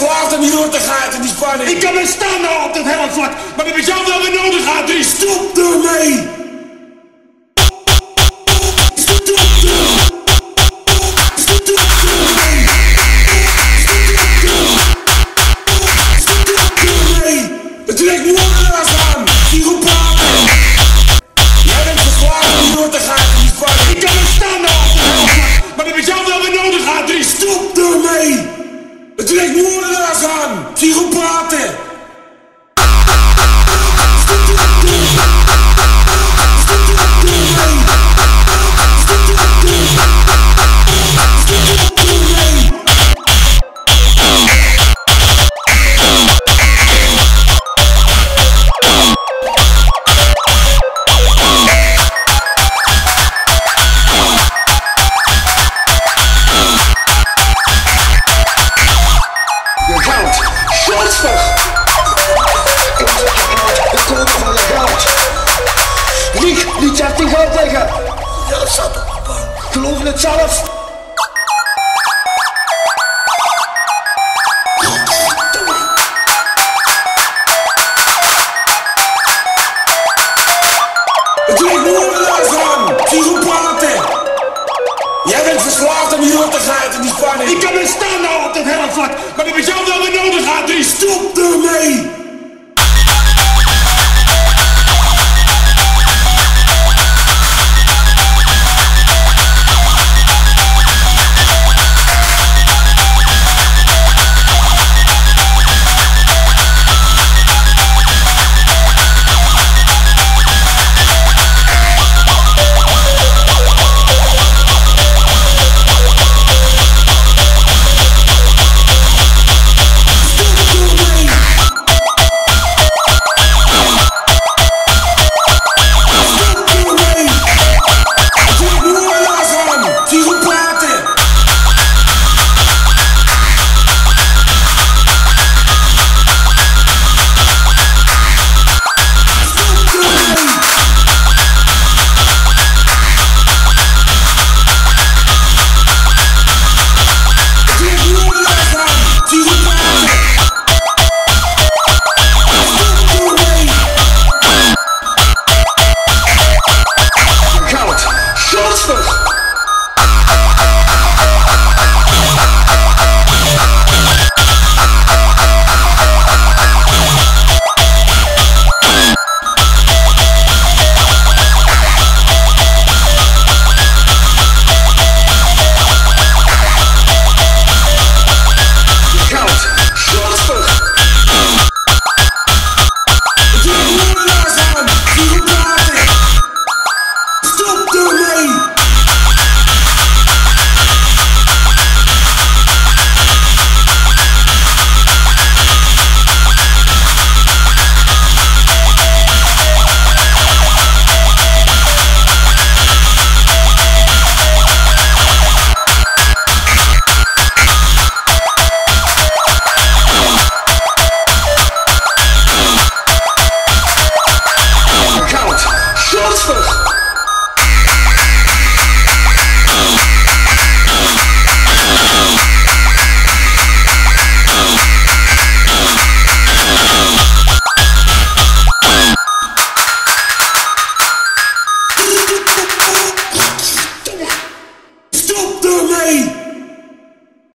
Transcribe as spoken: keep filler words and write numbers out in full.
verslaafd om hierdoor te gaan in die spanning. Ik kan me staan nou op dat helvlak, maar dat ik jou wel weer nodig had, Dries. Stop ermee! Het trekt Moordenaars aan, psychopaten. Jij bent verslaafd om hierdoor te gaan in die spanning. Ik kan me staan nou op dat helvlak, maar dat ik jou wel weer nodig had, Dries. Stop ermee! Het trekt Moordenaars aan, psychopaten. Liet je die geld liggen? Ja, dat zat op de bank. Geloof je het zelf? Het trekt Moordenaars aan, psychopaten. Jij bent verslaafd om hierdoor te gaan in die spanning. Ik kan me staan nou op dat helvlak, maar dat ik jou wel weer nodig had, Dries. Stop ermee!